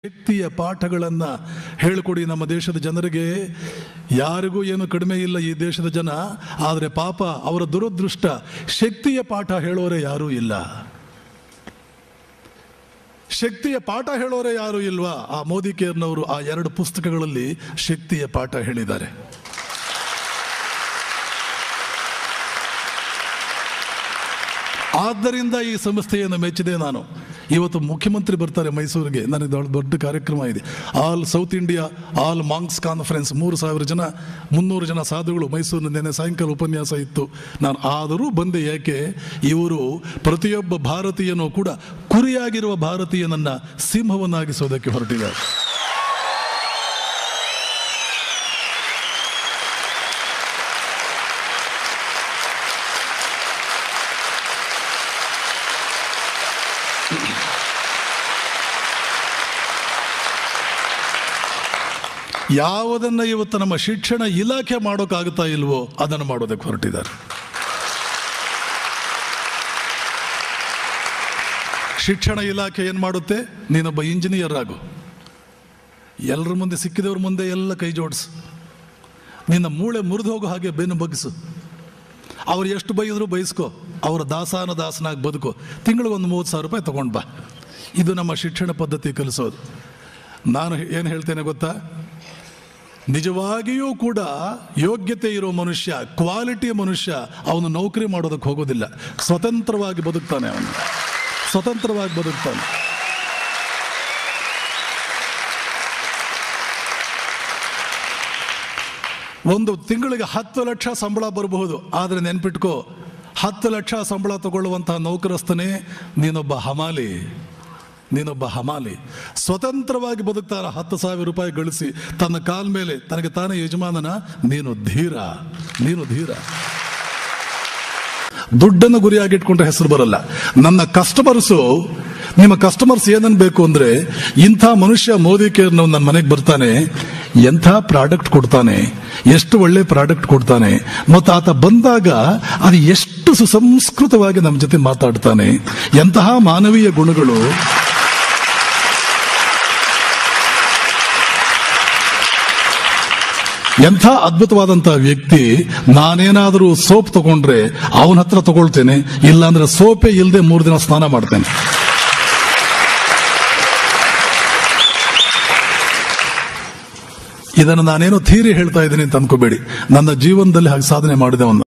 ಶಕ್ತಿಯ ಪಾಠಗಳನ್ನ ಹೇಳಿಕೊಡಿ ನಮ್ಮ ದೇಶದ ಜನರಿಗೆ. ಯಾರಿಗೂ ಏನು ಕಡಿಮೆ ಇಲ್ಲ ಈ ದೇಶದ ಜನ, ಆದರೆ ಪಾಪ ಅವರ ದುರದೃಷ್ಟ, ಶಕ್ತಿಯ ಪಾಠ ಹೇಳೋರೆ ಯಾರೂ ಇಲ್ಲ. ಶಕ್ತಿಯ ಪಾಠ ಹೇಳೋರೆ ಯಾರು ಇಲ್ವಾ? ಆ ಮೋದಿ ಕೇರ್ನವರು ಆ 2 ಪುಸ್ತಕಗಳಲ್ಲಿ ಶಕ್ತಿಯ ಪಾಠ ಹೇಳಿದ್ದಾರೆ. ಆದ್ದರಿಂದ ಈ ಸಂಸ್ಥೆಯನ್ನು ಮೆಚ್ಚಿದೆ ನಾನು. ಇವತ್ತು ಮುಖ್ಯಮಂತ್ರಿ ಬರ್ತಾರೆ ಮೈಸೂರಿಗೆ, ನನಗೆ ದೊಡ್ಡ ಕಾರ್ಯಕ್ರಮ ಇದೆ. All South India all monks conference, 3,000 ಜನ 300 ಜನ ಸಾಧುಗಳು ಮೈಸೂರಿನ ನೆನೆ ಸಾಯಂಕಾಲ ಉಪನ್ಯಾಸ ಇತ್ತು. ನಾನು ಆದರೂ ಬಂದೆ. ಯಾಕೆ? ಇವರು ಪ್ರತಿಯೊಬ್ಬ ಭಾರತೀಯನೂ ಕೂಡ ಕುರಿಯಾಗಿರುವ ಭಾರತೀಯನನ್ನ ಸಿಂಹವನ್ನಾಗಿಸೋದಕ್ಕೆ ಹೊರಟಿದ್ದಾರೆ. ಯಾವುದನ್ನ ಇವತ್ತು ನಮ್ಮ ಶಿಕ್ಷಣ ಇಲಾಖೆ ಮಾಡೋಕ್ಕಾಗುತ್ತಾ ಇಲ್ವೋ ಅದನ್ನು ಮಾಡೋದಕ್ಕೆ ಹೊರಟಿದ್ದಾರೆ. ಶಿಕ್ಷಣ ಇಲಾಖೆ ಏನು ಮಾಡುತ್ತೆ? ನೀನೊಬ್ಬ ಇಂಜಿನಿಯರ್ ಆಗು, ಎಲ್ಲರ ಮುಂದೆ ಸಿಕ್ಕಿದವ್ರ ಮುಂದೆ ಎಲ್ಲ ಕೈ ಜೋಡಿಸು, ನಿನ್ನ ಮೂಳೆ ಮುರಿದು ಹೋಗೋ ಹಾಗೆ ಬೆನ್ನು ಬಗ್ಗಿಸು, ಅವ್ರು ಎಷ್ಟು ಬೈದ್ರು ಬೈಸ್ಕೋ, ಅವರ ದಾಸನಾಗಿ ಬದುಕು, ತಿಂಗಳಿಗೊಂದು 30,000 ರೂಪಾಯಿ ತಗೊಂಡು ಬಾ. ಇದು ನಮ್ಮ ಶಿಕ್ಷಣ ಪದ್ಧತಿ ಕಲಿಸೋದು. ನಾನು ಏನು ಹೇಳ್ತೇನೆ ಗೊತ್ತಾ? ನಿಜವಾಗಿಯೂ ಕೂಡ ಯೋಗ್ಯತೆ ಇರೋ ಮನುಷ್ಯ, ಕ್ವಾಲಿಟಿಯ ಮನುಷ್ಯ, ಅವನು ನೌಕರಿ ಮಾಡೋದಕ್ಕೆ ಹೋಗೋದಿಲ್ಲ, ಸ್ವತಂತ್ರವಾಗಿ ಬದುಕ್ತಾನೆ. ಅವನು ಸ್ವತಂತ್ರವಾಗಿ ಬದುಕ್ತಾನೆ. ಒಂದು ತಿಂಗಳಿಗೆ 10 ಲಕ್ಷ ಸಂಬಳ ಬರಬಹುದು, ಆದರೆ ನೆನ್ಪಿಟ್ಕೋ, 10 ಲಕ್ಷ ಸಂಬಳ ತಗೊಳ್ಳುವಂತಹ ನೌಕರಸ್ಥನೇ ನೀನೊಬ್ಬ ಹಮಾಲಿ. ಸ್ವತಂತ್ರವಾಗಿ ಬದುಕ್ತಾರ, 10,000 ರೂಪಾಯಿ ಗಳಿಸಿ ತನ್ನ ಕಾಲ ಮೇಲೆ ತನಗೆ ತಾನೇ ಯಜಮಾನನ. ನೀನು ಧೀರ. ದುಡ್ಡನ್ನು ಗುರಿಯಾಗಿಟ್ಕೊಂಡ್ರೆ ಹೆಸರು ಬರಲ್ಲ. ನನ್ನ ಕಸ್ಟಮರ್ಸು, ನಿಮ್ಮ ಕಸ್ಟಮರ್ಸ್ ಏನನ್ಬೇಕು ಅಂದ್ರೆ, ಇಂಥ ಮನುಷ್ಯ ಮೋದಿ ಕೇರ್ನವ್ ನನ್ನ ಮನೆಗೆ ಬರ್ತಾನೆ, ಎಂಥ ಪ್ರಾಡಕ್ಟ್ ಕೊಡ್ತಾನೆ, ಎಷ್ಟು ಒಳ್ಳೆ ಪ್ರಾಡಕ್ಟ್ ಕೊಡ್ತಾನೆ, ಮತ್ತು ಆತ ಬಂದಾಗ ಅದು ಎಷ್ಟು ಸುಸಂಸ್ಕೃತವಾಗಿ ನಮ್ಮ ಜೊತೆ ಮಾತಾಡ್ತಾನೆ, ಎಂತಹ ಮಾನವೀಯ ಗುಣಗಳು. ಎಂಥ ಅದ್ಭುತವಾದಂತಹ ವ್ಯಕ್ತಿ. ನಾನೇನಾದರೂ ಸೋಪ್ ತಗೊಂಡ್ರೆ ಅವನ ಹತ್ರ ತಗೊಳ್ತೇನೆ, ಇಲ್ಲಾಂದ್ರೆ ಸೋಪೇ ಇಲ್ಲದೆ 3 ದಿನ ಸ್ನಾನ ಮಾಡ್ತೇನೆ. ಇದನ್ನು ನಾನೇನೋ ಥಿಯರಿ ಹೇಳ್ತಾ ಇದ್ದೀನಿ ಅಂತ ಅನ್ಕೋಬೇಡಿ, ನನ್ನ ಜೀವನದಲ್ಲಿ ಹಾಗೆ ಸಾಧನೆ ಮಾಡಿದವನು.